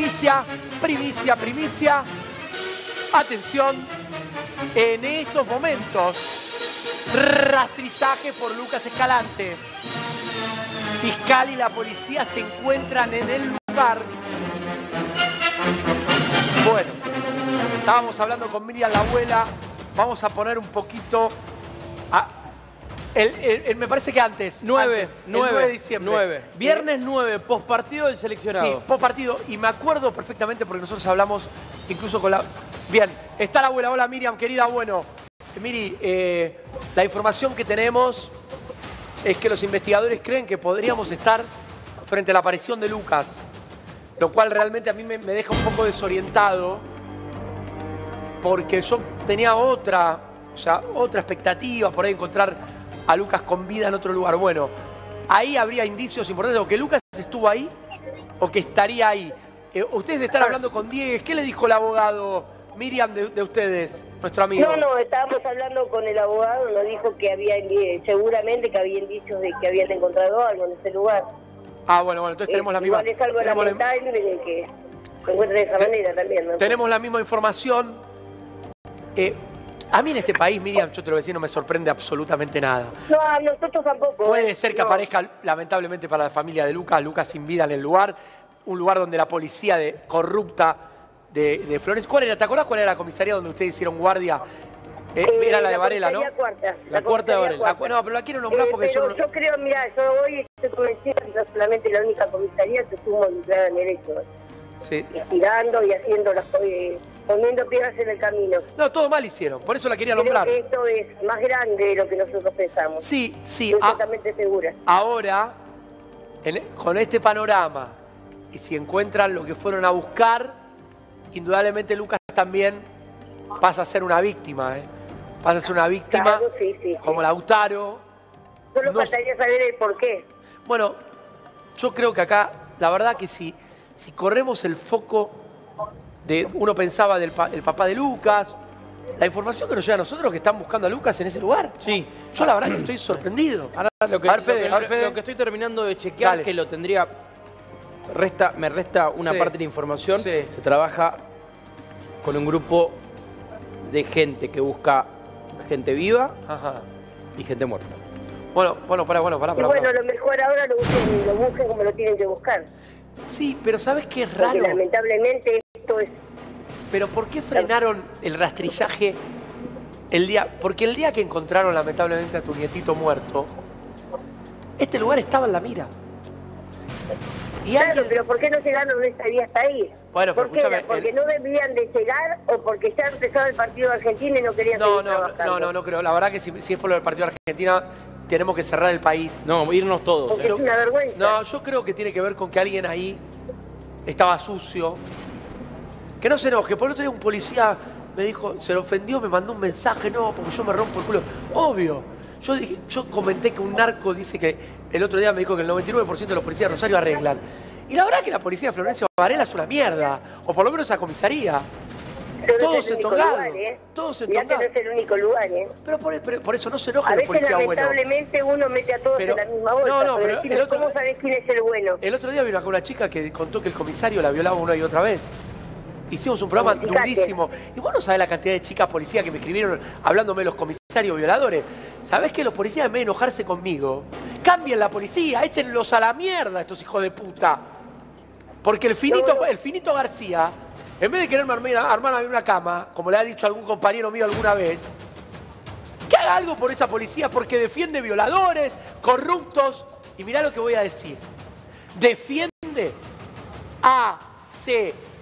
primicia, primicia, primicia. Atención, en estos momentos, rastrillaje por Lucas Escalante. Fiscal y la policía se encuentran en el lugar. Bueno, estábamos hablando con Miriam, la abuela. Vamos a poner un poquito... me parece que antes. 9 de diciembre. 9. Viernes 9, postpartido del seleccionado. Sí, postpartido. Y me acuerdo perfectamente porque nosotros hablamos incluso con la... Bien, está la abuela. Hola Miriam, querida. Bueno, Miri, la información que tenemos es que los investigadores creen que podríamos estar frente a la aparición de Lucas. Lo cual realmente a mí me deja un poco desorientado. Porque yo tenía otra expectativa por ahí encontrar a Lucas con vida en otro lugar. Bueno, ahí habría indicios importantes o que Lucas estuvo ahí o que estaría ahí. Ustedes están hablando con Diego. ¿Qué le dijo el abogado, Miriam, de ustedes, nuestro amigo? No, estábamos hablando con el abogado, nos dijo que había, seguramente que había indicios de que habían encontrado algo en ese lugar. Ah, bueno, entonces tenemos la misma... Igual es algo lamentable de que se encuentre de esa manera también, ¿no? Tenemos la misma información. A mí en este país, Miriam, yo te lo voy a decir, no me sorprende absolutamente nada. No, a nosotros tampoco. Puede ser que aparezca, lamentablemente para la familia de Lucas sin vida en el lugar, un lugar donde la policía corrupta de Florencia... ¿Cuál era? ¿Te acordás cuál era la comisaría donde ustedes hicieron guardia? Era la de Varela, ¿no? La cuarta de Varela. No, pero la quiero nombrar porque pero yo creo, mira, yo hoy estoy convencida que no solamente la única comisaría que estuvo involucrada en el hecho. Sí. Girando y haciendo las poniendo piedras en el camino. No, todo mal hicieron, por eso la quería nombrar. Creo que esto es más grande de lo que nosotros pensamos. Sí. Estoy totalmente segura. Ahora, con este panorama, y si encuentran lo que fueron a buscar, indudablemente Lucas también pasa a ser una víctima, Pasa a ser una víctima, claro, sí. como Lautaro. Solo faltaría saber el por qué. Bueno, yo creo que acá, la verdad que si corremos el foco uno pensaba del papá de Lucas, la información que nos llega a nosotros que están buscando a Lucas en ese lugar. Sí. Yo la verdad que estoy sorprendido. Ahora lo que estoy terminando de chequear, Dale. que lo tendría... me resta una parte de la información. Sí. Se trabaja con un grupo de gente que busca gente viva y gente muerta. Bueno, pará. Y bueno, lo mejor ahora lo busquen como lo tienen que buscar. Sí, pero ¿sabes qué es Porque raro? lamentablemente esto es... Pero ¿por qué frenaron el rastrillaje porque el día que encontraron lamentablemente a tu nietito muerto, este lugar estaba en la mira? Y claro, pero ¿por qué no llegaron ese día hasta ahí? Bueno, pero ¿Por qué era? ¿Porque no debían de llegar o porque ya empezaba el partido de Argentina y no querían seguir trabajando? No creo. La verdad que si es por lo del partido de Argentina, tenemos que cerrar el país. No, irnos todos. Porque es una vergüenza. No, yo creo que tiene que ver con que alguien ahí estaba sucio. Que no se enoje. Por el otro día un policía me dijo, se lo ofendió, me mandó un mensaje, no, porque yo me rompo el culo. Obvio. Yo comenté que un narco dice que el otro día me dijo que el 99% de los policías de Rosario arreglan. Y la verdad que la policía de Florencia Varela es una mierda. O por lo menos esa comisaría. Todos entongados. Todos entongados. No es el único lugar, Pero por eso no se enoja el policía bueno. Lamentablemente uno mete a todos en la misma bolsa. Pero ¿cómo sabés quién es el bueno? El otro día vino acá una chica que contó que el comisario la violaba una y otra vez. Hicimos un programa durísimo. Y vos no sabés la cantidad de chicas policías que me escribieron hablándome de los comisarios violadores. ¿Sabés que los policías, en vez de enojarse conmigo, cambien la policía, échenlos a la mierda estos hijos de puta? Porque el finito García, en vez de quererme armarme una cama, como le ha dicho algún compañero mío alguna vez, que haga algo por esa policía porque defiende violadores, corruptos. Y mirá lo que voy a decir. Defiende asesinos.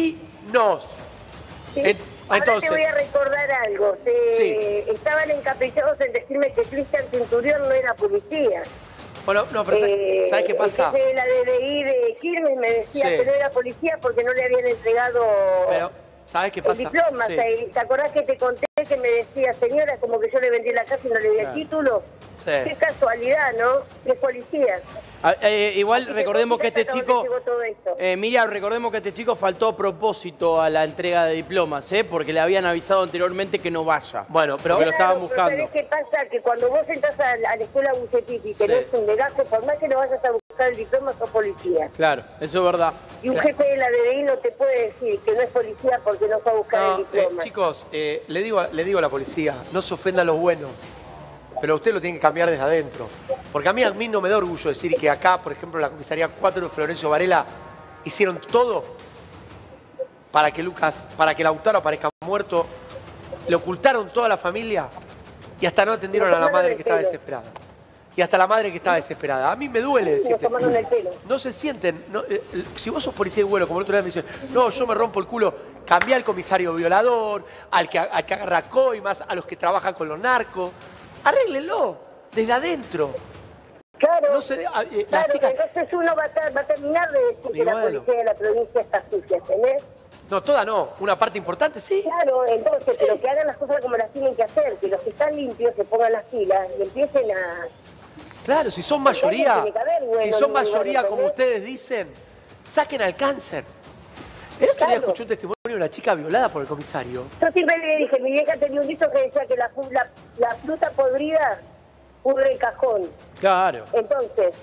Sí. Ahora te voy a recordar algo. Estaban encaprichados en decirme que Cristian Centurión no era policía. Bueno, no, pero ¿sabes qué pasa? La DDI de Quilmes me decía que no era policía porque no le habían entregado ¿sabes qué pasa? el diploma. Sí. ¿Te acordás que te conté que me decía, señora, como que yo le vendí la casa y no le di el título? Sí. Qué casualidad, ¿no? Es policía. Igual recordemos que este chico, Miriam, recordemos que este chico faltó a propósito a la entrega de diplomas, porque le habían avisado anteriormente que no vaya. Bueno, pero lo estaban buscando. ¿Sabés qué pasa? Que cuando vos entras a la escuela Bucetti, que no es un legajo, por más que lo vayas a buscar buscar el diploma, sos policía. Claro, eso es verdad. Y un jefe de la DDI no te puede decir que no es policía porque no fue a buscar el diploma. Chicos, le digo a la policía, no se ofenda a los buenos, pero usted lo tiene que cambiar desde adentro. Porque a mí no me da orgullo decir que acá, por ejemplo, en la comisaría 4 de Florencio Varela, hicieron todo para que Lautaro aparezca muerto, le ocultaron toda la familia y hasta no atendieron a la madre que estaba desesperada. Y hasta la madre que estaba desesperada. A mí me duele decirte. No se sienten. No, si vos sos policía y vuelo, como el otro día me dicen, no, yo me rompo el culo, cambiá al comisario violador, al que agarra coimas, a los que trabajan con los narcos. Arréglenlo desde adentro. Claro, no se, claro, chicas... entonces uno va a terminar de decir que la policía de la provincia está sucia, ¿entendés? No, toda no. Una parte importante, sí. Claro, entonces, pero que hagan las cosas como las tienen que hacer, que los que están limpios se pongan las pilas y empiecen a... Claro, si son mayoría, si son mayoría como ustedes dicen, saquen al cáncer. El otro día escuché un testimonio de una chica violada por el comisario. Yo siempre le dije, mi vieja tenía un dicho que decía que la fruta podrida pudre el cajón. Claro. Entonces,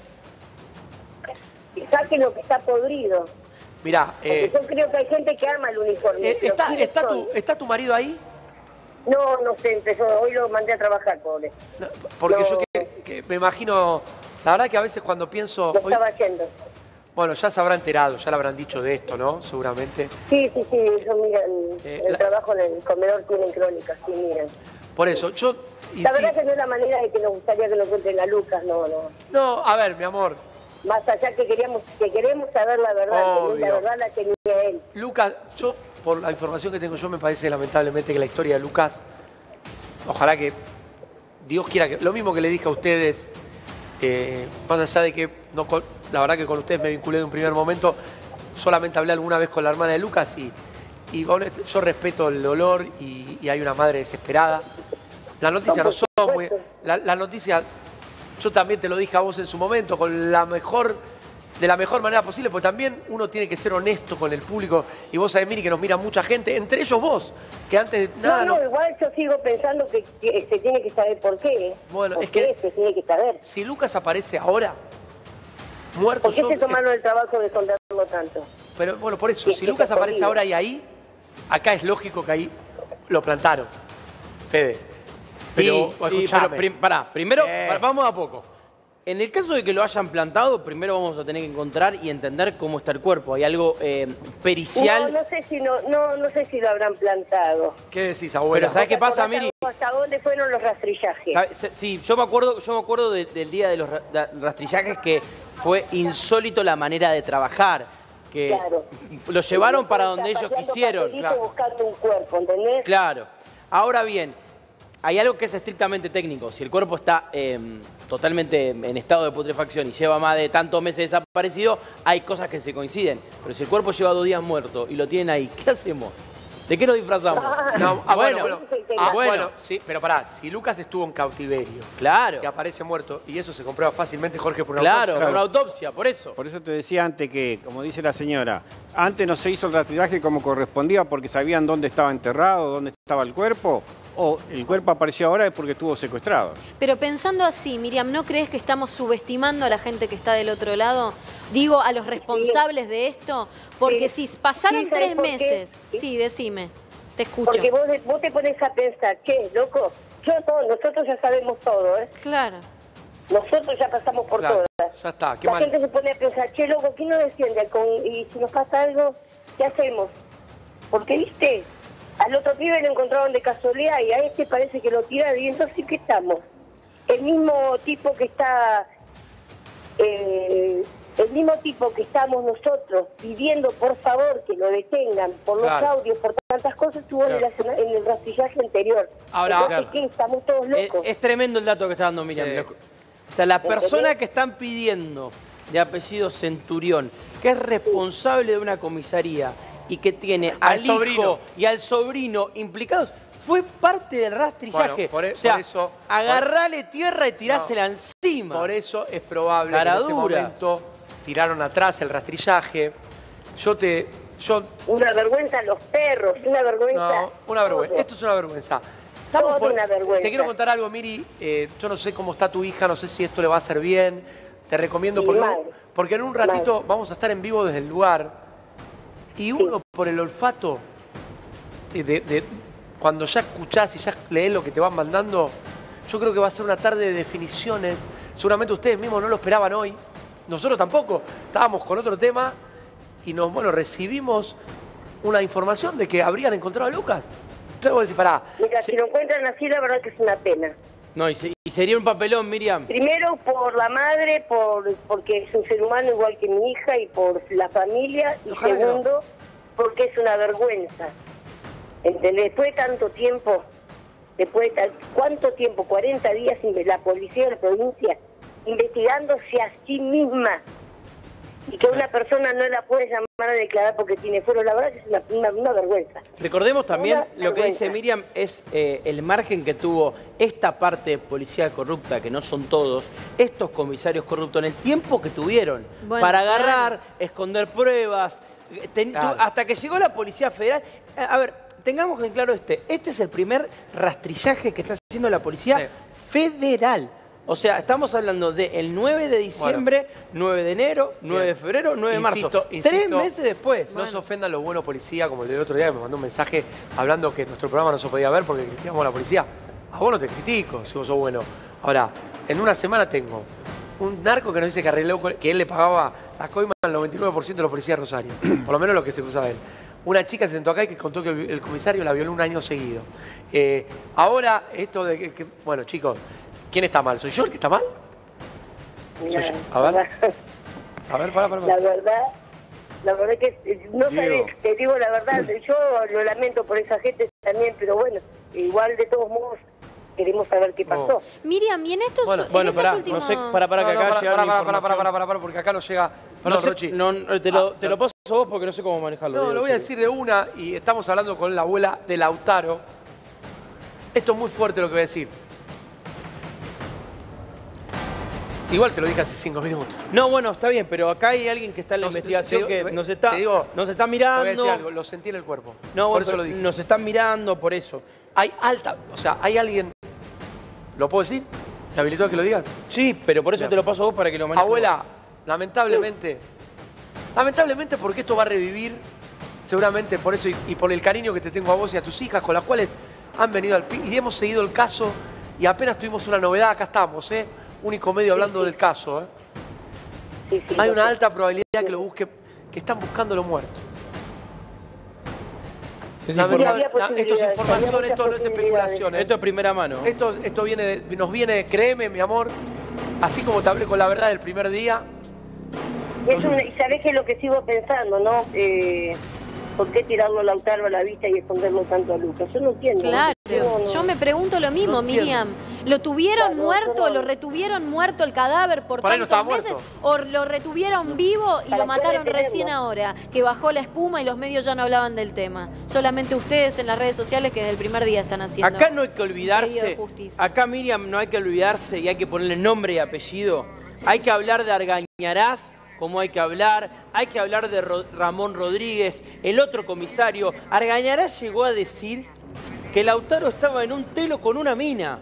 saquen lo que está podrido. Mirá, yo creo que hay gente que ama el uniforme. ¿Está tu marido ahí? No sé, empezó, hoy lo mandé a trabajar, pobre. No, porque yo que me imagino, la verdad que a veces cuando pienso... Estaba yendo. Bueno, ya se habrá enterado, ya le habrán dicho de esto, ¿no? Seguramente. Sí, ellos miran, el trabajo en el comedor tienen crónicas, sí, miran. Por eso, la verdad que no es la manera de que nos gustaría que nos cuenten a Lucas, no. No, a ver, mi amor. Más allá que queremos saber la verdad, la verdad la tenía él. Lucas, por la información que tengo yo, me parece lamentablemente que la historia de Lucas, ojalá que Dios quiera que... Lo mismo que le dije a ustedes, más allá de que, la verdad que con ustedes me vinculé de un primer momento, solamente hablé alguna vez con la hermana de Lucas y yo respeto el dolor y hay una madre desesperada. Las noticias no son muy... La noticia, yo también te lo dije a vos en su momento, de la mejor manera posible, porque también uno tiene que ser honesto con el público. Y vos sabés, Miri, que nos mira mucha gente, entre ellos vos, que antes de nada... No, igual yo sigo pensando que se tiene que saber por qué. Bueno, es que se tiene que saber. Si Lucas aparece ahora, muerto... ¿Por qué se tomaron el trabajo de esconderlo tanto? Pero bueno, por eso, si Lucas aparece ahora y ahí, acá es lógico que ahí lo plantaron. Fede. Pero, primero, vamos a poco. En el caso de que lo hayan plantado, primero vamos a tener que encontrar y entender cómo está el cuerpo. ¿Hay algo pericial? No sé si lo habrán plantado. ¿Qué decís, abuela? Pero ¿sabes qué pasa, Miri? ¿Hasta dónde fueron los rastrillajes? Sí, yo me acuerdo del día de los rastrillajes, que fue insólito la manera de trabajar. Que lo llevaron para donde ellos quisieron. Buscando un cuerpo, ¿entendés? Claro. Ahora bien, hay algo que es estrictamente técnico. Si el cuerpo está totalmente en estado de putrefacción y lleva más de tantos meses desaparecido, hay cosas que se coinciden. Pero si el cuerpo lleva 2 días muerto y lo tienen ahí, ¿qué hacemos? ¿De qué nos disfrazamos? Bueno, sí, pero pará, si Lucas estuvo en cautiverio, claro, y aparece muerto, y eso se comprueba fácilmente, Jorge, por una autopsia. Claro, por una autopsia, por eso. Por eso te decía antes que, como dice la señora, antes no se hizo el rastrillaje como correspondía porque sabían dónde estaba enterrado, dónde estaba el cuerpo, o el cuerpo apareció ahora es porque estuvo secuestrado. Pero pensando así, Miriam, ¿no crees que estamos subestimando a la gente que está del otro lado? Digo, a los responsables de esto, porque si pasaron 3 meses... Sí, decime, te escucho. Porque vos te pones a pensar, ¿qué, loco? Nosotros ya sabemos todo, ¿eh? Claro. Nosotros ya pasamos por todas. Ya está, qué La mal. gente se pone a pensar, che, loco, ¿quién nos defiende? Y si nos pasa algo, ¿qué hacemos? Porque, viste, al otro pibe lo encontraron de casualidad y a este parece que lo tiraron y entonces ¿qué estamos? El mismo tipo que está... el mismo tipo que estamos nosotros pidiendo por favor que lo detengan por los audios, por tantas cosas, estuvo en el rastrillaje anterior. Ahora, entonces, ¿qué? Estamos todos locos. Es tremendo el dato que está dando Miriam. Sí. O sea, la persona que están pidiendo, de apellido Centurión, que es responsable de una comisaría y que tiene al hijo y al sobrino implicados, fue parte del rastrillaje. Bueno, o sea, por eso, agarrale tierra y tirásela encima. Por eso es probable que en ese momento tiraron atrás el rastrillaje. Una vergüenza a los perros, una vergüenza. No, una vergüenza. Esto es una vergüenza. Una vergüenza. Te quiero contar algo, Miri. Yo no sé cómo está tu hija, no sé si esto le va a hacer bien. Te recomiendo, Porque en un ratito vamos a estar en vivo desde el lugar y uno por el olfato cuando ya escuchás y ya lees lo que te van mandando, yo creo que va a ser una tarde de definiciones. Seguramente ustedes mismos no lo esperaban hoy. Nosotros tampoco. Estábamos con otro tema y recibimos una información de que habrían encontrado a Lucas. Entonces vos decís, pará. Mira, si lo encuentran así, la verdad que es una pena. No, y sería un papelón, Miriam. Primero por la madre, porque es un ser humano igual que mi hija, y por la familia. Y Ojalá segundo, porque es una vergüenza. ¿Entendés? Después de tanto tiempo, ¿cuánto tiempo? 40 días la policía de la provincia investigándose a sí misma. Y que una persona no la puede llamar a declarar porque tiene fuero. La verdad que es una vergüenza. Recordemos también, Una lo que dice vergüenza. Miriam es el margen que tuvo esta parte policial corrupta, que no son todos, estos comisarios corruptos, en el tiempo que tuvieron para agarrar, esconder pruebas, hasta que llegó la Policía Federal. A ver, tengamos en claro este es el primer rastrillaje que está haciendo la Policía Federal. O sea, estamos hablando del 9 de diciembre, 9 de enero, 9 de febrero, 9 de marzo. 3 meses después. No se ofendan los buenos policías, como el del otro día que me mandó un mensaje hablando que nuestro programa no se podía ver porque criticamos a la policía. A vos no te critico si vos sos bueno. Ahora, en una semana tengo un narco que nos dice que arregló, que él le pagaba la coima al 99% de los policías de Rosario. Por lo menos lo que se cruzaba él. Una chica se sentó acá y que contó que el comisario la violó un año seguido. Ahora, esto de que bueno, chicos, ¿quién está mal? ¿Soy yo el que está mal? Mira, A ver. Para. La verdad que no sabes, te digo la verdad, yo lo lamento por esa gente también, pero bueno, igual de todos modos queremos saber qué pasó. Miriam, y en estos, Bueno, pará, últimos... no sé, para que acá llega la información. Para, porque acá no llega... No sé, Rochi. te lo paso a vos porque no sé cómo manejarlo. No, lo voy a decir de una, y estamos hablando con la abuela de Lautaro. Esto es muy fuerte lo que voy a decir. Igual te lo dije hace 5 minutos. No, bueno, está bien, pero acá hay alguien que está en la investigación que nos está mirando. Te voy a decir algo, lo sentí en el cuerpo. No, por eso lo dije. Nos están mirando por eso. Hay hay alguien... ¿Lo puedo decir? ¿Te habilitó a que lo digas? Sí, pero por eso te lo paso a vos para que lo manejes. Abuela, lamentablemente porque esto va a revivir, seguramente por eso y por el cariño que te tengo a vos y a tus hijas, con las cuales han venido al PI y hemos seguido el caso y apenas tuvimos una novedad, acá estamos, único medio hablando del caso. Sí, hay una alta probabilidad que lo busque, que están buscando lo muerto. Esto es información, esto no es especulación. Esto es primera mano. Esto nos viene, créeme, mi amor, así como te hablé con la verdad del primer día. Y sabés que es lo que sigo pensando, ¿no? ¿Por qué tirarlo a Lautaro a la vista y esconderlo tanto a Lucas? Yo no entiendo. Claro, no. yo me pregunto lo mismo, Miriam. ¿Lo tuvieron muerto, lo retuvieron muerto el cadáver por tantos meses? ¿O lo retuvieron vivo y lo mataron recién ahora? Que bajó la espuma y los medios ya no hablaban del tema. Solamente ustedes en las redes sociales que desde el primer día están haciendo. Acá no hay que olvidarse, acá Miriam no hay que olvidarse y hay que ponerle nombre y apellido. Hay que hablar de Argañarás, como hay que hablar de Ramón Rodríguez, el otro comisario. Argañarás llegó a decir que Lautaro estaba en un telo con una mina.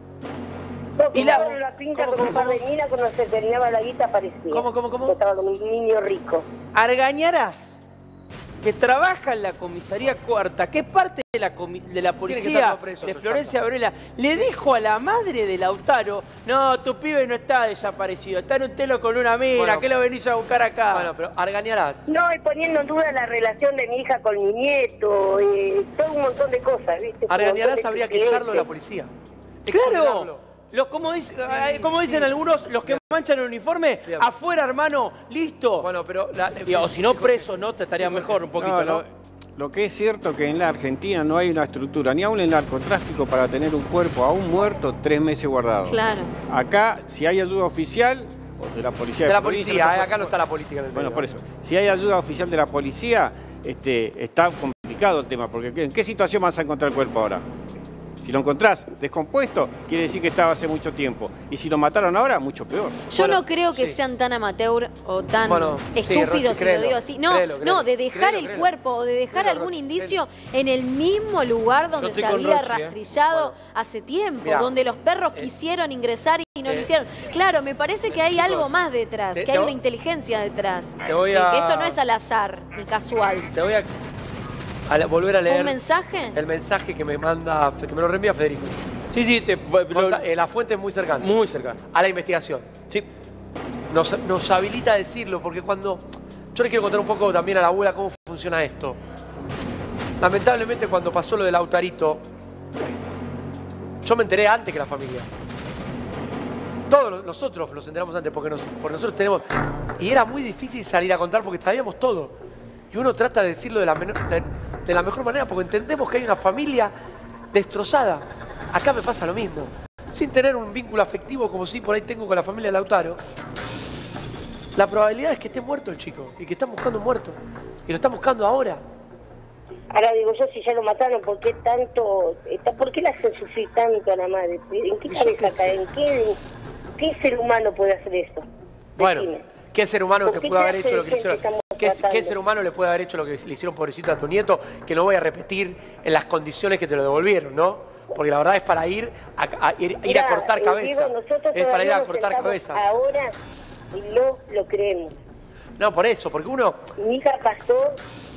Y la pinta con un par de minas cuando se terminaba la guita aparecía. ¿Cómo? Estaba con un niño rico. Argañarás, que trabaja en la comisaría cuarta, que es parte de la policía de Florencia Varela, le dijo a la madre de Lautaro: no, tu pibe no está desaparecido, está en un telo con una mina, ¿qué lo venís a buscar acá? Bueno, pero Argañarás. No, y poniendo en duda la relación de mi hija con mi nieto, todo un montón de cosas, ¿viste? Argañarás habría que echarlo de la policía. ¡Claro! Como dicen algunos, los que manchan el uniforme, afuera, hermano, listo. Bueno, pero... o si no, preso, ¿no? Te estaría mejor un poquito, ¿no? Lo que es cierto que en la Argentina no hay una estructura, ni aún en el narcotráfico, para tener un cuerpo aún muerto 3 meses guardado. Claro. Acá, si hay ayuda oficial, o de la policía... De la policía, acá no está la política en el Bueno, medio. por eso. Si hay ayuda oficial de la policía, está complicado el tema, porque ¿en qué situación vas a encontrar el cuerpo ahora? Si lo encontrás descompuesto, quiere decir que estaba hace mucho tiempo. Y si lo mataron ahora, mucho peor. Yo no creo que sean tan amateur o tan estúpidos, si lo digo así. No, de dejar el cuerpo o de dejar algún indicio en el mismo lugar donde se había rastrillado hace tiempo, donde los perros quisieron ingresar y no lo hicieron. Claro, me parece que hay algo más detrás, que hay una inteligencia detrás. Que esto no es al azar ni casual. Te voy a volver a leer. ¿Un mensaje? El mensaje que me manda, que me lo reenvía Federico. Sí, La fuente es muy cercana. muy cercano. A la investigación. Sí. Nos habilita a decirlo, porque cuando... Yo le quiero contar un poco también a la abuela cómo funciona esto. Lamentablemente cuando pasó lo del Lautarito, yo me enteré antes que la familia. Todos nosotros nos enteramos antes porque nosotros tenemos... Y era muy difícil salir a contar porque sabíamos todo. Y uno trata de decirlo de la mejor manera porque entendemos que hay una familia destrozada. Acá me pasa lo mismo. Sin tener un vínculo afectivo como si por ahí tengo con la familia de Lautaro, la probabilidad es que esté muerto el chico y que están buscando un muerto. Y lo están buscando ahora. Ahora digo yo, si ya lo mataron, ¿por qué le hacen sufrir tanto a la madre? ¿En qué cabeza cae? ¿En qué ser humano puede hacer eso? Bueno, Decime. ¿qué ser humano te puede haber hecho lo que le hicieron? ¿Qué tratando? ser humano le puede haber hecho lo que le hicieron pobrecito a tu nieto? Que no voy a repetir en las condiciones que te lo devolvieron, ¿no? Porque la verdad es para ir a cortar cabeza. Es para ir a cortar cabeza. Ahora lo creemos. No, por eso, porque uno... Mi hija pasó...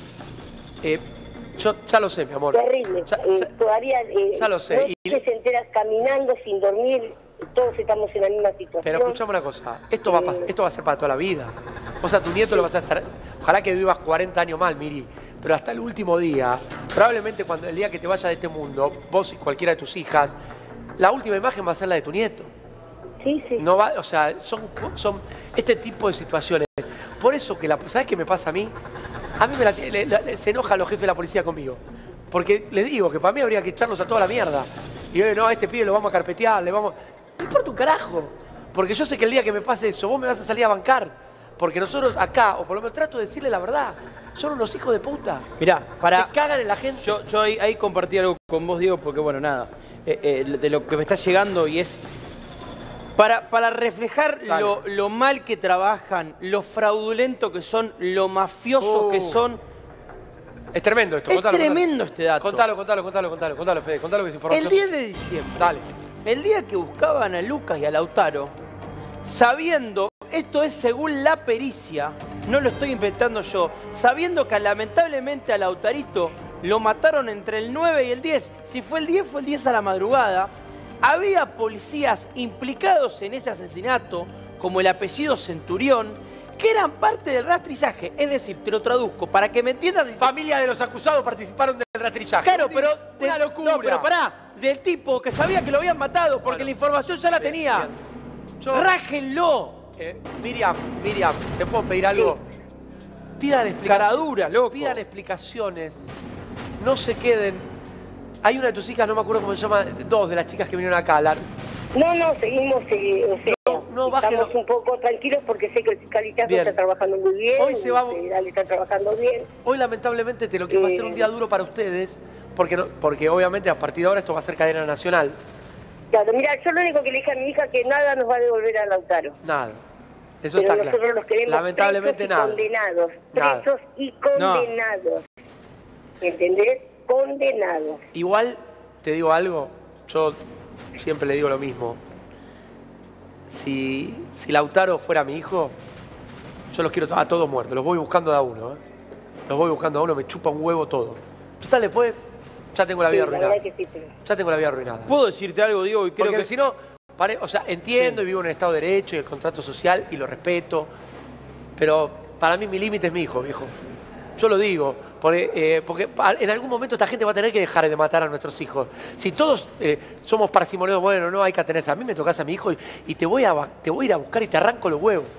yo ya lo sé, mi amor. Terrible. Todavía ya lo sé. No se enteras caminando sin dormir. Todos estamos en la misma situación. Pero escuchame una cosa. Esto va a ser para toda la vida. O sea, tu nieto lo vas a estar... Ojalá que vivas 40 años más, Miri. Pero hasta el último día, probablemente el día que te vayas de este mundo, vos y cualquiera de tus hijas, la última imagen va a ser la de tu nieto. Sí. No va, o sea, son este tipo de situaciones. Por eso que ¿sabes qué me pasa a mí? A mí se enojan los jefes de la policía conmigo. Porque les digo que para mí habría que echarlos a toda la mierda. Y yo, no, a este pibe lo vamos a carpetear, No importa un carajo. Porque yo sé que el día que me pase eso, vos me vas a salir a bancar. Porque nosotros acá, o por lo menos trato de decirle la verdad, son unos hijos de puta. Mirá, se cagan en la gente. Yo ahí compartí algo con vos, Diego, porque bueno, nada, de lo que me está llegando y es... Para reflejar lo mal que trabajan, lo fraudulento que son, lo mafiosos que son. Es tremendo esto. Es tremendo este dato. Contalo, Fede. Contalo que es información. El 10 de diciembre. Dale. El día que buscaban a Lucas y a Lautaro, sabiendo, esto es según la pericia, no lo estoy inventando yo, sabiendo que lamentablemente a Lautarito lo mataron entre el 9 y el 10. Si fue el 10 a la madrugada. Había policías implicados en ese asesinato, como el apellido Centurión, que eran parte del rastrillaje. Es decir, te lo traduzco, para que me entiendas... Familia de los acusados participaron del rastrillaje. Claro, pero... Una locura. No, pero pará, del tipo que sabía que lo habían matado, porque la información ya la tenía. ¡Rájenlo! Miriam, ¿te puedo pedir algo? Pídale explicaciones. Cara dura, loco. Pídale explicaciones. No se queden... Hay una de tus hijas, no me acuerdo cómo se llama, dos de las chicas que vinieron acá a hablar. No, seguimos, estamos un poco tranquilos porque sé que el fiscalitazo está trabajando muy bien, hoy se va... el federal está trabajando bien. Hoy lamentablemente lo que va a ser un día duro para ustedes, porque obviamente a partir de ahora esto va a ser cadena nacional. Claro, mira, yo lo único que le dije a mi hija que nada nos va a devolver a Lautaro. Nada. Eso Pero está nosotros claro. Los queremos lamentablemente nada. Condenados, presos y condenados. ¿Entendés? Condenados. Igual, te digo algo, yo siempre le digo lo mismo. Si Lautaro fuera mi hijo, yo los quiero a todos muertos, los voy buscando de a uno. Los voy buscando a uno, me chupa un huevo todo. Total, después ya tengo la vida arruinada. Ya tengo la vida arruinada. ¿Puedo decirte algo, Diego? Y creo porque que si no, o sea, entiendo y vivo en el Estado de Derecho y el contrato social y lo respeto, pero para mí mi límite es mi hijo, viejo. Yo lo digo, porque en algún momento esta gente va a tener que dejar de matar a nuestros hijos. Si todos somos parsimoniosos, bueno, no hay que atenerse. A mí me tocas a mi hijo y te voy a ir a buscar y te arranco los huevos.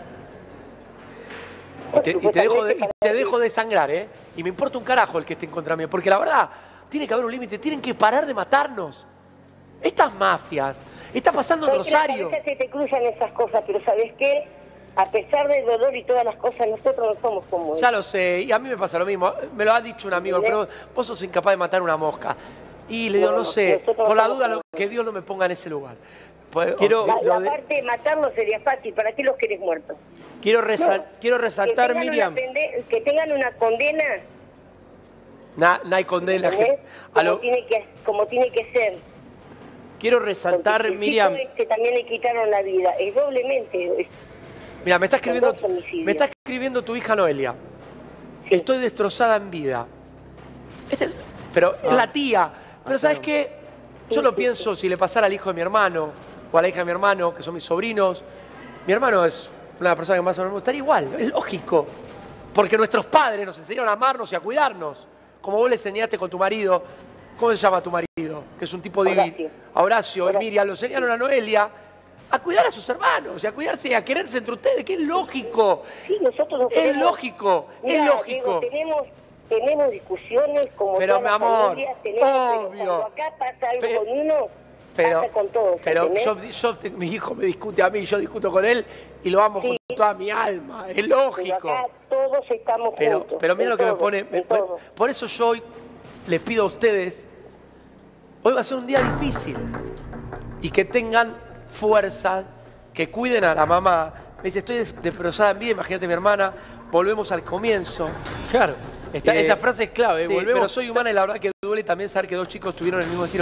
Y te dejo de sangrar, ¿eh? Y me importa un carajo el que esté en contra mío, porque la verdad, tiene que haber un límite, tienen que parar de matarnos. Estas mafias, está pasando en Rosario. A veces se te cruzan esas cosas, pero ¿sabes qué? A pesar del dolor y todas las cosas, nosotros no somos como ellos. Ya lo sé, y a mí me pasa lo mismo. Me lo ha dicho un amigo, pero vos sos incapaz de matar una mosca. Y le digo, no sé, por la duda, que Dios no me ponga en ese lugar. La parte de matarlos sería fácil, ¿para qué los querés muertos? Quiero resaltar, Miriam. Que tengan una condena. No hay condena. Como tiene que ser. quiero resaltar, Porque Miriam... también le quitaron la vida, es doblemente. Mira, me está escribiendo tu hija Noelia. Sí. Estoy destrozada en vida. Pero es la tía. Pero ¿sabes qué? Yo lo pienso si le pasara al hijo de mi hermano o a la hija de mi hermano, que son mis sobrinos. Mi hermano es una persona que más o menos me gustaría igual. Es lógico. Porque nuestros padres nos enseñaron a amarnos y a cuidarnos. Como vos le enseñaste con tu marido. ¿Cómo se llama tu marido? Que es un tipo divino. A Horacio y Miriam lo enseñaron a Noelia a cuidar a sus hermanos y a cuidarse y a quererse entre ustedes, que es lógico. Sí, nosotros nos es lógico, mirá, es lógico. Diego, tenemos discusiones como pero, toda mi amor, familia, tenemos, obvio. Cuando acá pasa algo con uno, pasa con todos. Pero mi hijo me discute a mí, yo discuto con él y lo amo con toda mi alma, es lógico. Pero acá todos estamos juntos. Pero mira lo que me pone, por eso yo hoy les pido a ustedes, hoy va a ser un día difícil y que tengan fuerza, que cuiden a la mamá. Me dice, estoy destrozada en vida, imagínate mi hermana, volvemos al comienzo. Claro, esa frase es clave, sí, volvemos. Pero soy humana y la verdad que duele también saber que dos chicos tuvieron el mismo destino.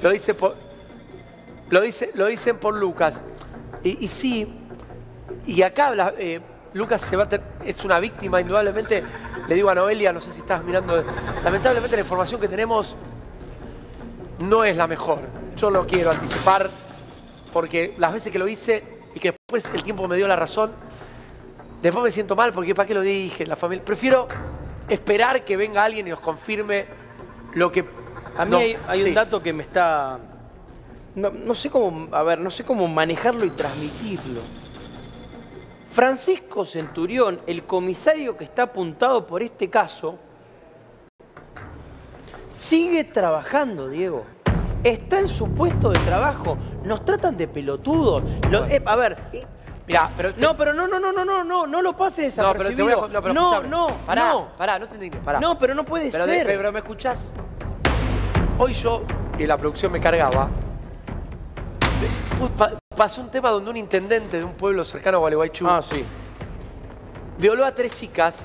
Lo dicen por Lucas. Y sí, y acá Lucas es una víctima, indudablemente. Le digo a Noelia, no sé si estás mirando, lamentablemente la información que tenemos no es la mejor. Yo no quiero anticipar, porque las veces que lo hice y que después el tiempo me dio la razón, después me siento mal porque ¿para qué lo dije? La familia. Prefiero esperar que venga alguien y nos confirme lo que... A mí hay un dato que me está... No sé cómo, no sé cómo manejarlo y transmitirlo. Francisco Centurión, el comisario que está apuntado por este caso, sigue trabajando, Diego. Está en su puesto de trabajo. Nos tratan de pelotudos. A ver. Mirá, pero... No lo pases desapercibido. Pará, no te indignes, pará. No, pero no puede ser. Pero ¿me escuchás? Hoy yo, y la producción me cargaba, pasó un tema donde un intendente de un pueblo cercano a Gualeguaychú violó a tres chicas.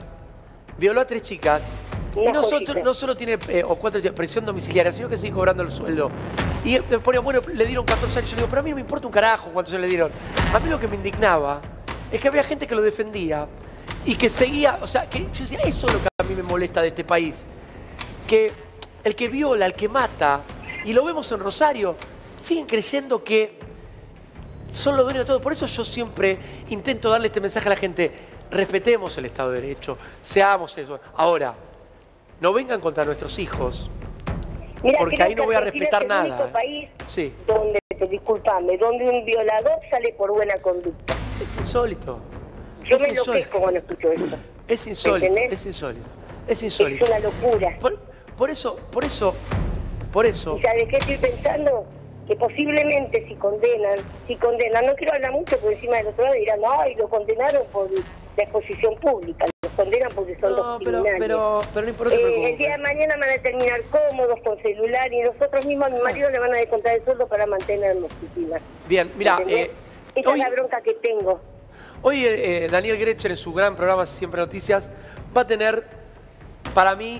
Y no solo tiene prisión domiciliaria, sino que sigue cobrando el sueldo. Y me ponía, bueno, le dieron 14 años. Yo digo, pero a mí no me importa un carajo cuántos se le dieron. A mí lo que me indignaba es que había gente que lo defendía y que seguía, o sea, que yo decía, eso es lo que a mí me molesta de este país. Que el que viola, el que mata, y lo vemos en Rosario, siguen creyendo que son los dueños de todo. Por eso yo siempre intento darle este mensaje a la gente. Respetemos el Estado de Derecho, seamos eso. Ahora, no vengan contra nuestros hijos, Mirá, porque ahí no voy a respetar nada. Es el único país donde, disculpame, donde un violador sale por buena conducta. Es insólito. Yo me enloquezco cuando escucho eso. Es insólito, es insólito. Es insólito. Es una locura. Por eso. ¿Y sabes qué estoy pensando? Que posiblemente si condenan, no quiero hablar mucho porque encima del otro lado dirán, ay, lo condenaron por la exposición pública, los condenan porque son los criminales. Pero no importa. El día de mañana van a terminar cómodos con celular y nosotros mismos a mi marido le van a descontar el sueldo para mantenernos oficinas. Bien, mira, esa es la bronca que tengo. Hoy Daniel Grecher en su gran programa Siempre Noticias va a tener, para mí,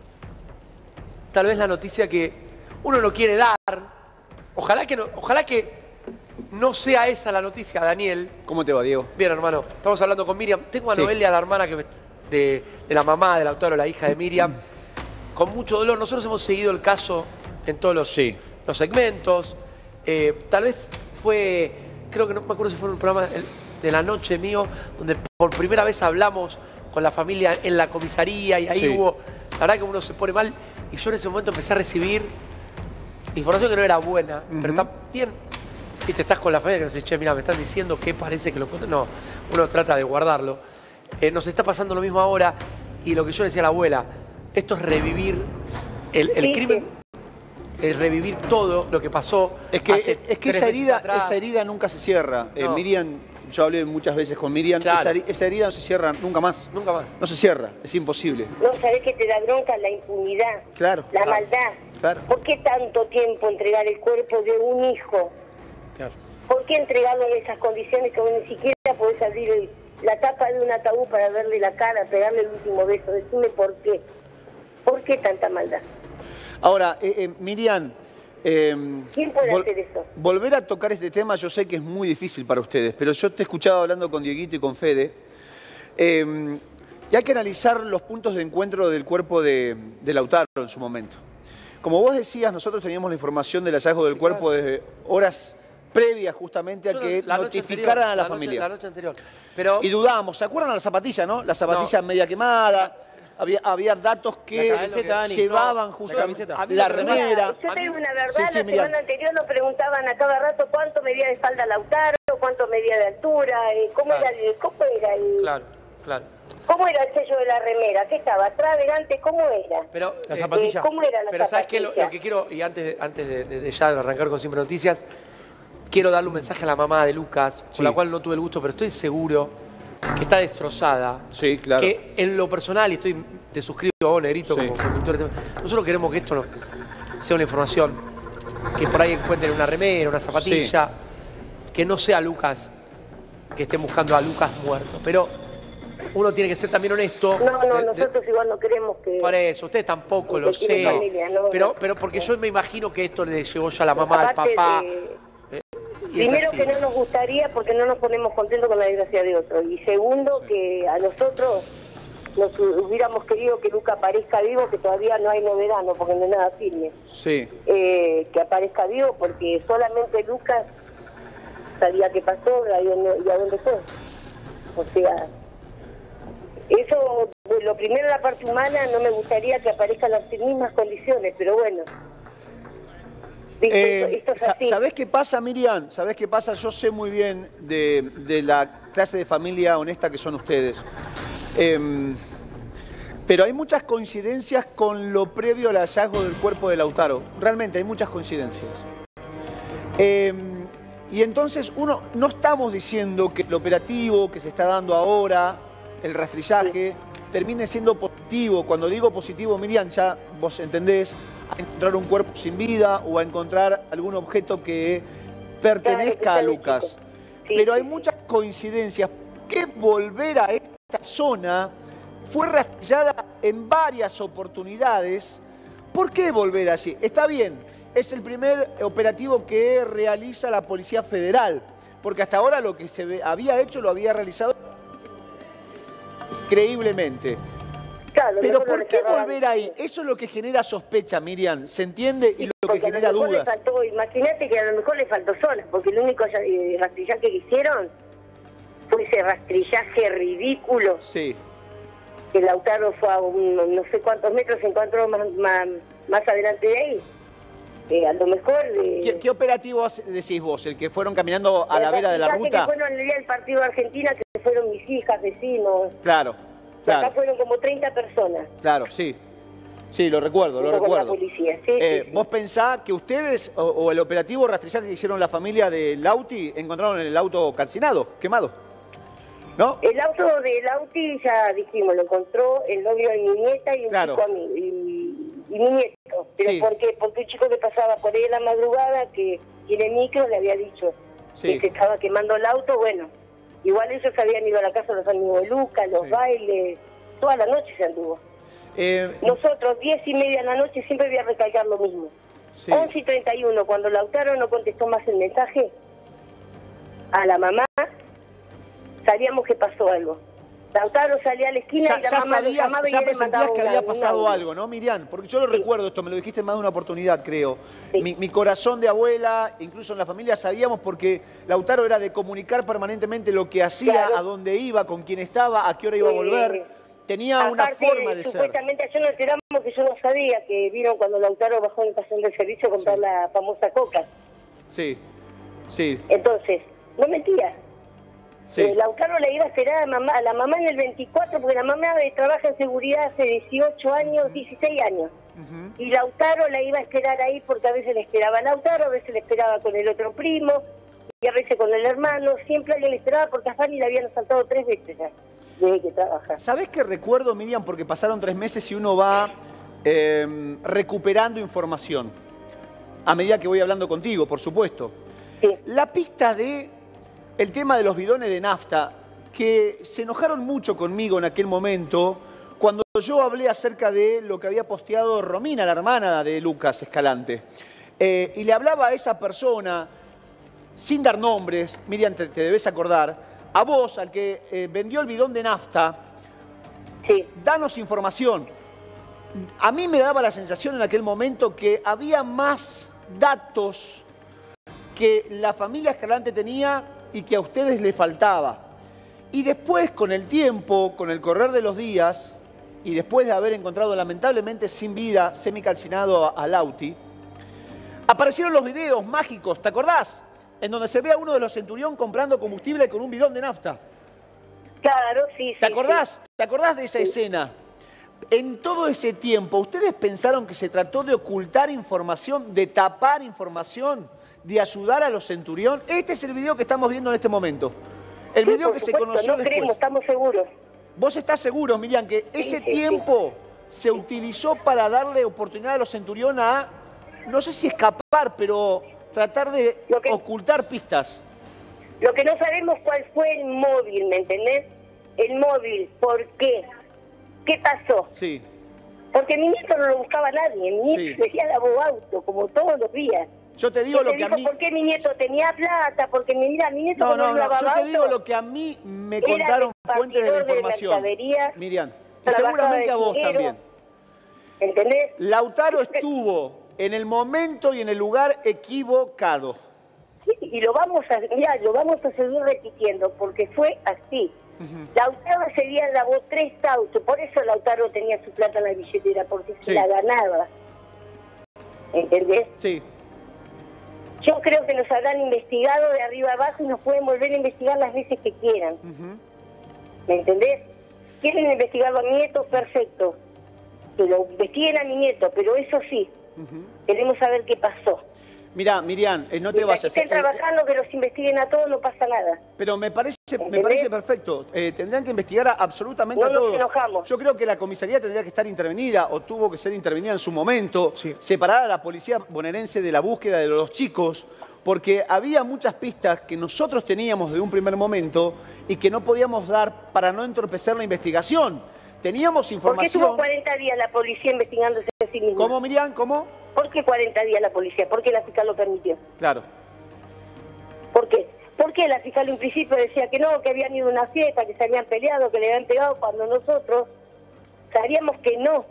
tal vez la noticia que uno no quiere dar. Ojalá que no sea esa la noticia, Daniel. ¿Cómo te va, Diego? Bien, hermano. Estamos hablando con Miriam. Tengo a Noelia, la hermana de la mamá del autor o la hija de Miriam, con mucho dolor. Nosotros hemos seguido el caso en todos los segmentos. Tal vez fue, creo que no me acuerdo si fue un programa de la noche mío, donde por primera vez hablamos con la familia en la comisaría y ahí hubo, la verdad que uno se pone mal. Y yo en ese momento empecé a recibir información que no era buena, pero también, viste, estás con la familia que nos dice, che, mira, me están diciendo que parece que lo... No, uno trata de guardarlo. Nos está pasando lo mismo ahora y lo que yo le decía a la abuela, esto es revivir el crimen, es revivir todo lo que pasó. Es que esa herida nunca se cierra. No. Miriam, yo hablé muchas veces con Miriam, esa herida no se cierra nunca más. Nunca más. No se cierra, es imposible. No, ¿sabés que te da bronca? La impunidad, la maldad. Claro. ¿Por qué tanto tiempo entregar el cuerpo de un hijo? Claro. ¿Por qué entregarlo en esas condiciones que vos ni siquiera podés abrir la tapa de un ataúd para verle la cara, pegarle el último beso? Decime por qué. ¿Por qué tanta maldad? Ahora, Miriam, ¿Quién puede hacer eso? Volver a tocar este tema yo sé que es muy difícil para ustedes, pero yo te he escuchado hablando con Dieguito y con Fede, y hay que analizar los puntos de encuentro del cuerpo de Lautaro en su momento. Como vos decías, nosotros teníamos la información del hallazgo del cuerpo desde horas previas justamente a que notificaran a la familia. La noche anterior. Pero... Y dudábamos, ¿se acuerdan de la zapatilla, no? La zapatilla media quemada. Había datos que llevaban justamente la remera. Yo tengo una verdad, la semana anterior nos preguntaban a cada rato cuánto medía de espalda Lautaro, cuánto medía de altura, cómo era el... Claro, claro. ¿Cómo era el sello de la remera? ¿Qué estaba? ¿Atrás, adelante? ¿Cómo era? Pero, la zapatilla. ¿Cómo era la pero zapatilla? ¿sabes qué? Lo que quiero, y antes de ya arrancar con Siempre Noticias, quiero darle un mensaje a la mamá de Lucas, con la cual no tuve el gusto, pero estoy seguro que está destrozada. Sí, claro. Que en lo personal, y te suscribo a vos, Negrito, como conductor, nosotros queremos que esto sea una información, que por ahí encuentren una remera, una zapatilla, que no sea Lucas, que estén buscando a Lucas muerto, pero uno tiene que ser también honesto. No, nosotros igual no queremos que... Por eso, ustedes tampoco lo sé, pero porque yo me imagino que esto le llegó ya a la mamá, al papá. Primero que no nos gustaría porque no nos ponemos contentos con la desgracia de otro. Y segundo que a nosotros nos hubiéramos querido que Lucas aparezca vivo, que todavía no hay novedad, no, porque no es nada firme. Sí. Que aparezca vivo porque solamente Lucas sabía qué pasó y a dónde fue. O sea, eso, lo primero la parte humana, no me gustaría que aparezcan las mismas condiciones, pero bueno. Esto es así. ¿Sabés qué pasa, Miriam? ¿Sabés qué pasa? Yo sé muy bien de la clase de familia honesta que son ustedes. Pero hay muchas coincidencias con lo previo al hallazgo del cuerpo de Lautaro. Realmente hay muchas coincidencias. Y entonces no estamos diciendo que el operativo que se está dando ahora, el rastrillaje, termine siendo positivo. Cuando digo positivo, Miriam, ya vos entendés, a encontrar un cuerpo sin vida o a encontrar algún objeto que pertenezca a Lucas. Pero hay muchas coincidencias. ¿Por qué volver a esta zona? Fue rastrillada en varias oportunidades. ¿Por qué volver allí? Está bien, es el primer operativo que realiza la Policía Federal, porque hasta ahora lo que se había hecho lo había realizado increíblemente. Claro, pero ¿por qué volver ahí? Eso es lo que genera sospecha, Miriam, ¿se entiende? Y lo que genera dudas. Imagínate que a lo mejor le faltó sola, porque el único rastrillaje que hicieron fue ese rastrillaje ridículo. Sí. Que Lautaro fue a no sé cuántos metros, se encontró más adelante de ahí. A lo mejor... ¿Qué operativo decís vos? ¿El que fueron caminando a la vera de la ruta? Que fueron el día del partido de Argentina, que fueron mis hijas, vecinos. Claro. Claro. Acá fueron como 30 personas. Claro, sí. Sí, lo recuerdo, lo recuerdo. Con la policía. Sí, ¿Vos pensás que ustedes o el operativo rastrillaje que hicieron la familia de Lauti encontraron el auto calcinado, quemado? ¿No? El auto de Lauti, ya dijimos, lo encontró el novio de mi nieta y un chico amigo, y mi nieto. ¿Pero por qué? Porque un chico que pasaba por ahí en la madrugada, que tiene micro, le había dicho que se estaba quemando el auto. Bueno, igual ellos habían ido a la casa de los amigos de Lucas, los bailes, toda la noche se anduvo. Nosotros, 10:30 de la noche, siempre voy a recalcar lo mismo. 11:31, cuando Lautaro no contestó más el mensaje a la mamá, sabíamos que pasó algo. Lautaro salía a la esquina y la mamá lo llamaba y le mandaba que había pasado algo, ¿no, Miriam? Porque yo lo recuerdo esto, me lo dijiste en más de una oportunidad, creo. Mi corazón de abuela, incluso en la familia, sabíamos porque Lautaro era de comunicar permanentemente lo que hacía, a dónde iba, con quién estaba, a qué hora iba a volver. Tenía una forma de ser. Supuestamente ayer nos enteramos que yo no sabía, que vieron cuando Lautaro bajó en la estación de servicio a comprar la famosa coca. Sí, sí. Entonces, no mentía. Lautaro le iba a esperar a la mamá en el 24, porque la mamá trabaja en seguridad hace 18 años, 16 años. Y Lautaro la iba a esperar ahí porque a veces le esperaba a Lautaro, a veces le esperaba con el otro primo, y a veces con el hermano. Siempre alguien le esperaba porque a Fanny le habían asaltado 3 veces ya, desde que trabaja. ¿Sabés qué recuerdo, Miriam? Porque pasaron 3 meses y uno va recuperando información. A medida que voy hablando contigo, por supuesto. La pista de... el tema de los bidones de nafta, que se enojaron mucho conmigo en aquel momento, cuando yo hablé acerca de lo que había posteado Romina, la hermana de Lucas Escalante. y le hablaba a esa persona, sin dar nombres, Miriam, te debes acordar, a vos, al que vendió el bidón de nafta, Sí. danos información. A mí me daba la sensación en aquel momento que había más datos que la familia Escalante tenía y que a ustedes les faltaba. Y después, con el tiempo, con el correr de los días, y después de haber encontrado lamentablemente sin vida, semicalcinado a Lauti, aparecieron los videos mágicos, ¿te acordás? En donde se ve a uno de los Centurión comprando combustible con un bidón de nafta. Claro, sí, sí. ¿Te acordás? Sí. ¿Te acordás de esa escena? En todo ese tiempo, ¿ustedes pensaron que se trató de ocultar información, de tapar información, de ayudar a los Centurión? Este es el video que estamos viendo en este momento. El Sí, video por que se supuesto, conoció no después. creemos, estamos seguros. ¿Vos estás seguro, Miriam, que ese tiempo se utilizó para darle oportunidad a los Centurión a, no sé si escapar, pero tratar de ocultar pistas? Lo que no sabemos cuál fue el móvil, ¿me entendés? El móvil, ¿por qué? ¿Qué pasó? Sí. Porque mi nieto no lo buscaba nadie, mi nieto Sí. decía auto, como todos los días. Yo te digo Y lo te que a dijo, mí... ¿por qué mi nieto tenía plata? Porque mira, mi nieto No, cuando no, no, lavaba yo te digo auto, lo que a mí me era contaron fuentes de la repartidor de información. mercadería, Miriam, y trabajaba seguramente de a vos minero. también. ¿Entendés? Lautaro estuvo en el momento y en el lugar equivocado. Sí, y lo vamos a seguir repitiendo, porque fue así. Lautaro ese día lavó 3 autos, por eso Lautaro tenía su plata en la billetera, porque Sí. se la ganaba. ¿Entendés? Sí. Yo creo que nos habrán investigado de arriba abajo y nos pueden volver a investigar las veces que quieran. ¿Me entendés? ¿Quieren investigarlo a mi nieto? Perfecto. Que lo investiguen a mi nieto, pero eso sí, queremos saber qué pasó. Mirá, Miriam, no te Mientras vayas. estén trabajando, que los investiguen a todos, no pasa nada. Pero me parece ¿Entendés? perfecto. Tendrán que investigar absolutamente No a nos todos. enojamos. Yo creo que la comisaría tendría que estar intervenida o tuvo que ser intervenida en su momento. Sí. Separar a la policía bonaerense de la búsqueda de los chicos, porque había muchas pistas que nosotros teníamos de un primer momento y que no podíamos dar para no entorpecer la investigación. Teníamos ¿Por qué información... estuvo 40 días la policía investigándose a sí misma? ¿Cómo, Miriam? ¿Cómo? ¿Por qué 40 días la policía? ¿Por qué la fiscal lo permitió? Claro. ¿Por qué? ¿Por qué la fiscal en principio decía que no, que habían ido a una fiesta, que se habían peleado, que le habían pegado, cuando nosotros sabíamos que no?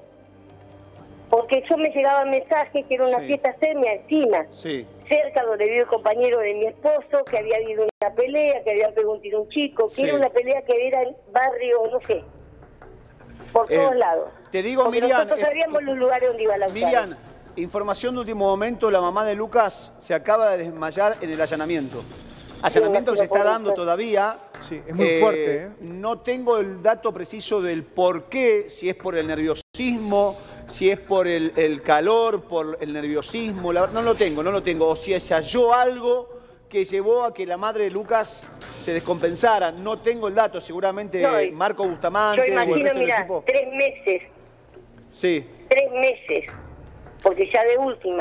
Porque yo me llegaban mensajes que era una Sí. fiesta semia encima, Sí. cerca donde vive el compañero de mi esposo, que había habido una pelea, que había pegado un tiro a un chico, que Sí. era una pelea que era en barrio, no sé, por todos lados. Te digo, Porque Miriam... nosotros sabíamos los lugares donde iba la Miriam, información de último momento, la mamá de Lucas se acaba de desmayar en el allanamiento. Allanamiento que se está dando todavía. Sí, es muy fuerte, ¿eh? No tengo el dato preciso del por qué, si es por el nerviosismo, si es por el calor, por el nerviosismo, no lo tengo. O si se halló algo que llevó a que la madre de Lucas se descompensara. No tengo el dato, seguramente No, Marco Bustamante Yo o el imagino, resto del mira, equipo. 3 meses, Sí. 3 meses, porque ya de última,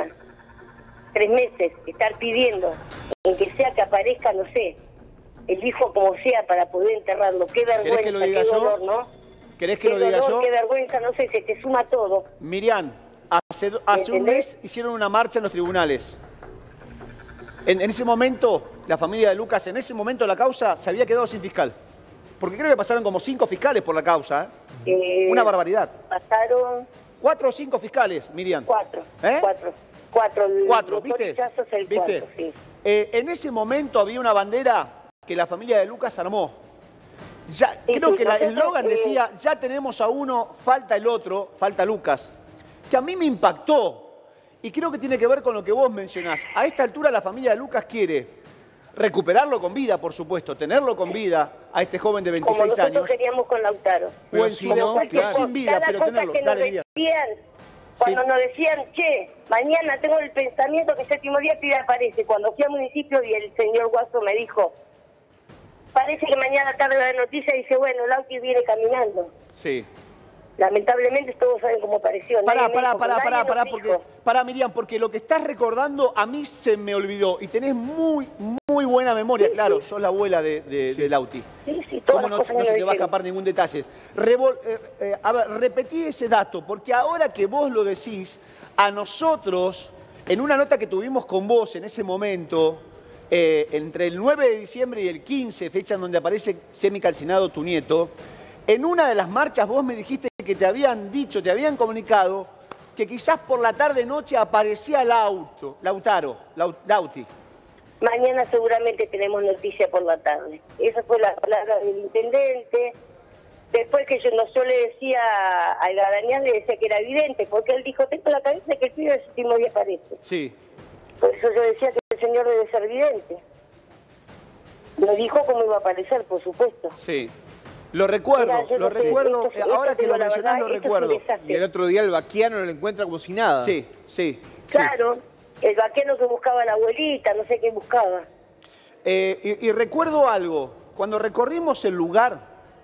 3 meses, estar pidiendo, en que sea que aparezca, no sé, el hijo como sea para poder enterrarlo. Qué vergüenza, que lo diga qué yo? dolor, ¿no? ¿Querés que Qué lo diga dolor, yo? qué vergüenza, no sé, se te suma todo. Miriam, hace un ¿Entendés? mes hicieron una marcha en los tribunales. En ese momento, la familia de Lucas, en ese momento la causa se había quedado sin fiscal. Porque creo que pasaron como 5 fiscales por la causa. Una barbaridad. Pasaron 4 o 5 fiscales, Miriam. 4, ¿Eh? 4, el 4, doctor ¿viste? Ichazo es el ¿Viste? 4, sí. En ese momento había una bandera que la familia de Lucas armó. Ya, Sí, creo sí, que el nosotros, eslogan decía, ya tenemos a uno, falta el otro, falta Lucas. Que a mí me impactó. Y creo que tiene que ver con lo que vos mencionás. A esta altura la familia de Lucas quiere recuperarlo con vida, por supuesto, tenerlo con vida a este joven de Como 26 nosotros años. queríamos con Lautaro. Pero O en si su no, defecto claro. sin vida, Cada pero cosa tenerlo. que nos Dale, Miriam. decían, cuando nos decían, che, mañana tengo el pensamiento que el séptimo día Pibe aparece. Cuando fui al municipio y el señor Guaso me dijo, parece que mañana tarde la noticia y dice, bueno, Lauti viene caminando. Sí. Lamentablemente todos saben cómo apareció. Pará, Nadie me dijo, nadie nos dijo. pará, Miriam, porque lo que estás recordando a mí se me olvidó y tenés muy buena memoria, claro, sos la abuela de Lauti. Sí, sí, todas ¿Cómo las no cosas se que te nos va a dijeron. escapar ningún detalle? A ver, repetí ese dato, porque ahora que vos lo decís, a nosotros En una nota que tuvimos con vos en ese momento, entre el 9 de diciembre y el 15, fecha en donde aparece semicalcinado tu nieto, en una de las marchas vos me dijiste que te habían dicho, te habían comunicado que quizás por la tarde-noche aparecía Lauti. Mañana seguramente tenemos noticia por la tarde. Esa fue la palabra del intendente. Después que yo le decía a Garañán, le decía que era evidente, porque él dijo, tengo la cabeza que el pibe el último día aparece. Sí. Por eso yo decía que el señor debe ser evidente. No dijo cómo iba a aparecer, por supuesto. Sí. Lo recuerdo, ahora que lo mencionás lo recuerdo. Y el otro día el vaquiano lo encuentra como si nada. Sí, sí. Claro, el vaquero que buscaba a la abuelita, no sé qué buscaba. Y recuerdo algo, cuando recorrimos el lugar,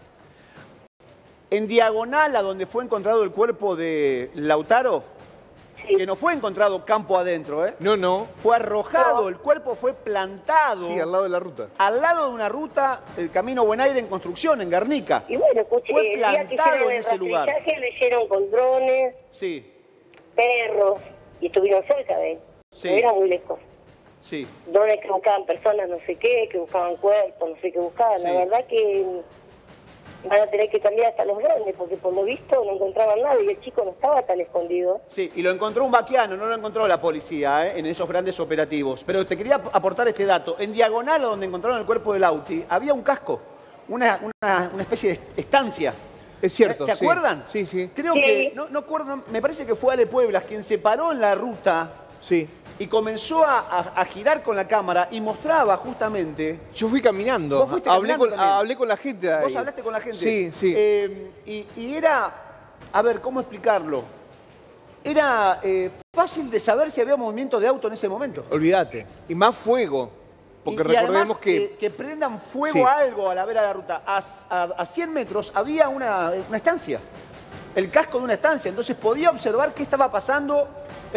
en diagonal a donde fue encontrado el cuerpo de Lautaro, Sí. que no fue encontrado campo adentro, No. fue arrojado, el cuerpo fue plantado Sí, al lado de la ruta. al lado de una ruta, el Camino Buen Aire en construcción, en Garnica. Y bueno, escuché, Fue el día que plantado hicieron en el ese lugar. rastrillaje lo hicieron con drones, Sí, perros, y estuvieron cerca de él. Sí. No era muy lejos. sí. Drones que buscaban personas, no sé qué, que buscaban cuerpos, no sé qué buscaban. Sí. La verdad que van a tener que cambiar hasta los drones, porque por lo visto no encontraban nada y el chico no estaba tan escondido. Sí, y lo encontró un vaquiano, no lo encontró la policía, en esos grandes operativos. Pero te quería aportar este dato. En diagonal a donde encontraron el cuerpo de Lauti, había un casco, una especie de estancia. Es cierto. ¿Se acuerdan? Sí, sí. Creo Sí. que, no acuerdo, me parece que fue Ale Pueblas quien se paró en la ruta Sí. y comenzó a girar con la cámara y mostraba justamente... Yo fui caminando. Vos fuiste caminando también. Hablé con la gente de ahí. Vos hablaste con la gente. Sí, sí. Y era, a ver, ¿cómo explicarlo? Era fácil de saber si había movimiento de auto en ese momento. Olvídate. Y más fuego. Porque Y recordemos además, que... prendan fuego Sí. a algo a la vera de la ruta. A 100 metros había una estancia. El casco de una estancia. Entonces podía observar qué estaba pasando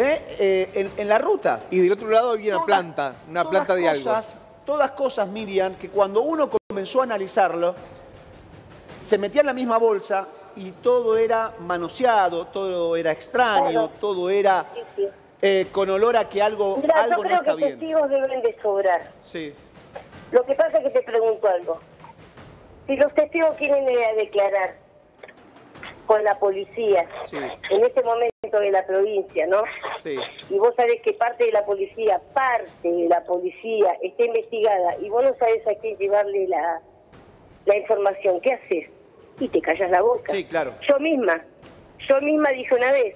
en la ruta. Y del otro lado había una Todas- planta. Una todas planta de algo. Todas cosas, Miriam, que cuando uno comenzó a analizarlo, se metía en la misma bolsa y todo era manoseado, todo era extraño, Claro. todo era Sí, sí. con olor a que algo, Mira, yo algo no creo está que bien. testigos deben de sobrar. Sí, Lo que pasa es que te pregunto algo. Si los testigos quieren ir a declarar con la policía, Sí. en este momento de la provincia, ¿no? sí. Y vos sabés que parte de la policía está investigada y vos no sabés a quién llevarle la información, ¿qué haces? Y te callas la boca. Sí, claro. Yo misma dije una vez,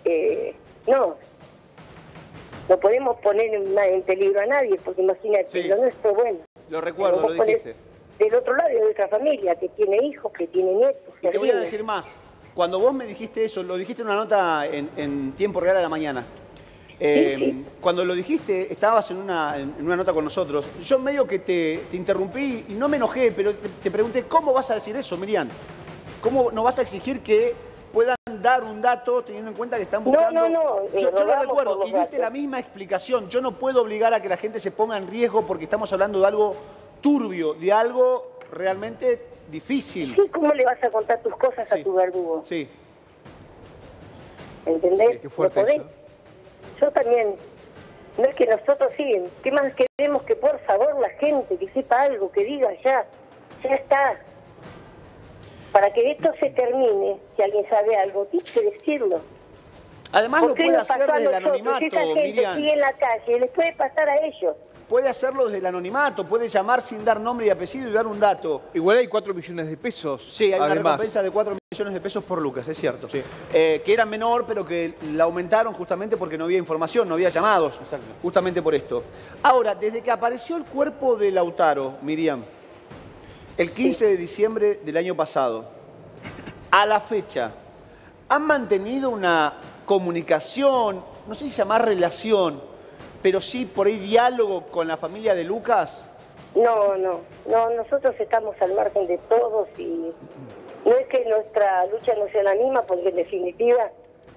no podemos poner en peligro a nadie, porque imagínate, Sí. lo nuestro bueno. Lo recuerdo, Vos lo ponés dijiste. del otro lado de nuestra familia, que tiene hijos, que tiene nietos. Y te voy a sobrinos. decir más. Cuando vos me dijiste eso, lo dijiste en una nota en tiempo real a la mañana. Sí. Cuando lo dijiste, estabas en una nota con nosotros. Yo medio que te interrumpí y no me enojé, pero te pregunté, ¿cómo vas a decir eso, Miriam? ¿Cómo no vas a exigir que puedan dar un dato teniendo en cuenta que están buscando? No, Yo lo rogamos recuerdo por los y diste datos. la misma explicación. Yo no puedo obligar a que la gente se ponga en riesgo porque estamos hablando de algo turbio, de algo realmente difícil. Sí, ¿cómo le vas a contar tus cosas Sí. a tu verdugo? Sí. ¿Entendés? Sí, qué fuerte ¿No podés? eso. Yo también. No es que nosotros siguen. ¿Qué más queremos que por favor la gente que sepa algo, que diga ya está? Para que esto se termine, si alguien sabe algo, tiene que decirlo. Además lo ¿Por qué puede nos hacer pasó a desde el nosotros? anonimato, Si esa gente Miriam. sigue en la calle, les puede pasar a ellos. Puede hacerlo desde el anonimato, puede llamar sin dar nombre y apellido y dar un dato. Igual hay 4 millones de pesos. Sí, hay una además. recompensa de 4 millones de pesos por Lucas, es cierto. Que era menor, pero que la aumentaron justamente porque no había información, no había llamados. Justamente por esto. Ahora, desde que apareció el cuerpo de Lautaro, Miriam, el 15 de diciembre del año pasado, a la fecha, ¿han mantenido una comunicación, no sé si llamar relación, pero sí por ahí diálogo con la familia de Lucas? No, nosotros estamos al margen de todos y no es que nuestra lucha no sea la misma, porque en definitiva,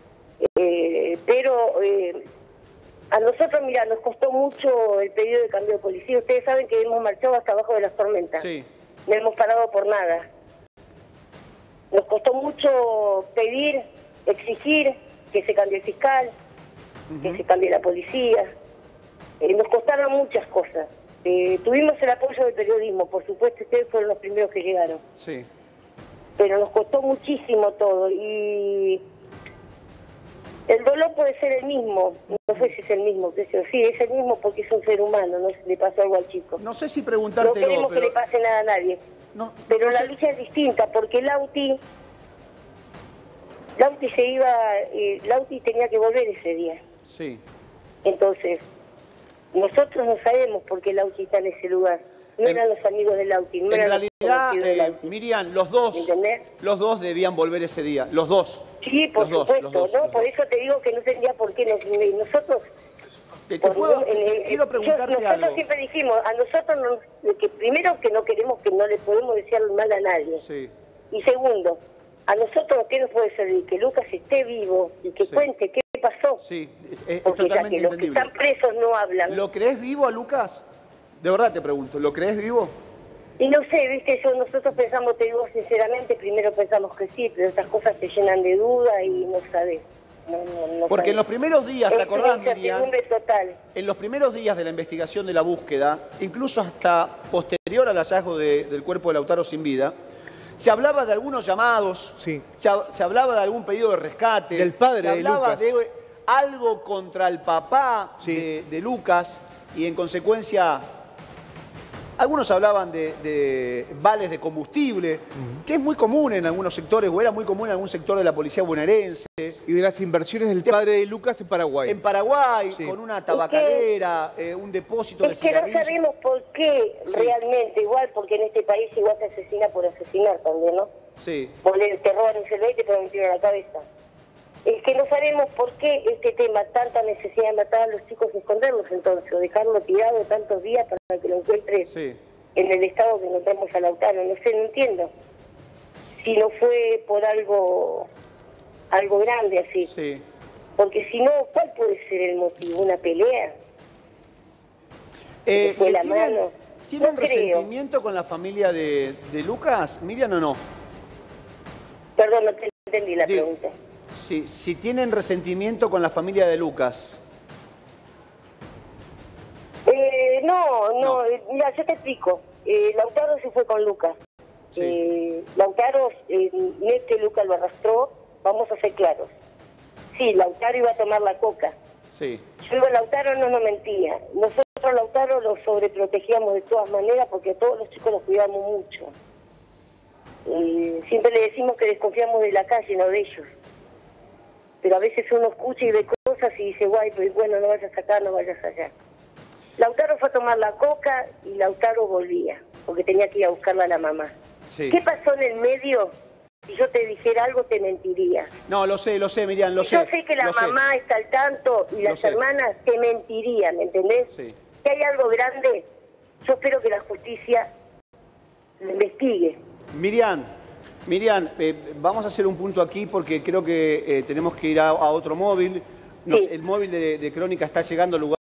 pero a nosotros, mira, nos costó mucho el pedido de cambio de policía. Ustedes saben que hemos marchado hasta abajo de las tormentas. Sí. No hemos parado por nada. Nos costó mucho pedir, exigir que se cambie el fiscal, que se cambie la policía. Nos costaron muchas cosas. Tuvimos el apoyo del periodismo, por supuesto, ustedes fueron los primeros que llegaron. Sí. Pero nos costó muchísimo todo y el dolor puede ser el mismo, no sé si es el mismo, sí, es el mismo porque es un ser humano, no le pasó algo al chico. No sé si No preguntártelo, queremos pero... que le pase nada a nadie, No, pero no la sé. lucha es distinta porque Lauti tenía que volver ese día, Sí. entonces nosotros no sabemos por qué Lauti está en ese lugar. No En- eran los amigos de Lauti, no En eran realidad, los conocidos de Lauti. Miriam, ¿Entendés? los dos debían volver ese día, los dos. Sí, por Los dos, supuesto, los dos, ¿no? los Por dos. eso te digo que no tendría por qué nosotros... Quiero preguntarte nosotros algo. siempre dijimos, a nosotros, que primero que no queremos, que no le podemos desear mal a nadie. Sí. Y segundo, a nosotros, ¿qué nos puede servir? Que Lucas esté vivo y que Sí. cuente qué pasó. Sí, es Porque ya totalmente que los que entendible. están presos no hablan. ¿Lo crees vivo a Lucas? De verdad te pregunto, ¿lo crees vivo? Y no sé, viste, nosotros pensamos, te digo sinceramente, primero pensamos que sí, pero estas cosas te llenan de duda y no sabes. No Porque en los primeros días, ¿te es acordás, una Miriam? incertidumbre total. En los primeros días de la investigación de la búsqueda, incluso hasta posterior al hallazgo del cuerpo de Lautaro sin vida, se hablaba de algunos llamados, Sí. se hablaba de algún pedido de rescate, Del padre se de hablaba Lucas. de algo contra el papá Sí. de Lucas y en consecuencia algunos hablaban de vales de combustible, que es muy común en algunos sectores o era muy común en algún sector de la policía bonaerense. Y de las inversiones del padre de Lucas en Paraguay. En Paraguay, Sí. con una tabacalera, un depósito de Es que no cigarrillos. sabemos por qué realmente, igual, porque en este país igual se asesina por asesinar también, ¿no? Sí. Te roban un celular y te ponen un tiro en la cabeza. Es que no sabemos por qué este tema, tanta necesidad de matar a los chicos y esconderlos entonces, o dejarlo tirado tantos días para que lo encuentres Sí. en el estado que encontramos a Lautaro. No sé, no entiendo. Si no fue por algo grande así. Sí. Porque si no, ¿cuál puede ser el motivo? ¿Una pelea? ¿Le fue la mano? ¿Tienen No creo. resentimiento con la familia de Lucas, Miriam, o no? Perdón, no te entendí la Digo, pregunta. Si tienen resentimiento con la familia de Lucas. No, mira, yo te explico. Lautaro se fue con Lucas. Sí. Lautaro, no es que Lucas lo arrastró, vamos a ser claros. Sí, Lautaro iba a tomar la coca. Sí. Yo digo, Lautaro no nos mentía. Nosotros a Lautaro lo sobreprotegíamos de todas maneras porque a todos los chicos los cuidamos mucho. Siempre le decimos que desconfiamos de la calle, no de ellos. Pero a veces uno escucha y ve cosas y dice, guay, pero bueno, no vayas acá, no vayas allá. Lautaro fue a tomar la coca y Lautaro volvía, porque tenía que ir a buscarla a la mamá. Sí. ¿Qué pasó en el medio? Si yo te dijera algo, te mentiría. No, lo sé, Miriam, lo sé. Yo sé que la lo sé. mamá está al tanto y Lo las sé. hermanas te mentirían, ¿me entendés? Sí. Si hay algo grande, yo espero que la justicia lo investigue. Miriam, vamos a hacer un punto aquí porque creo que tenemos que ir a otro móvil. Sí. El móvil de Crónica está llegando al lugar.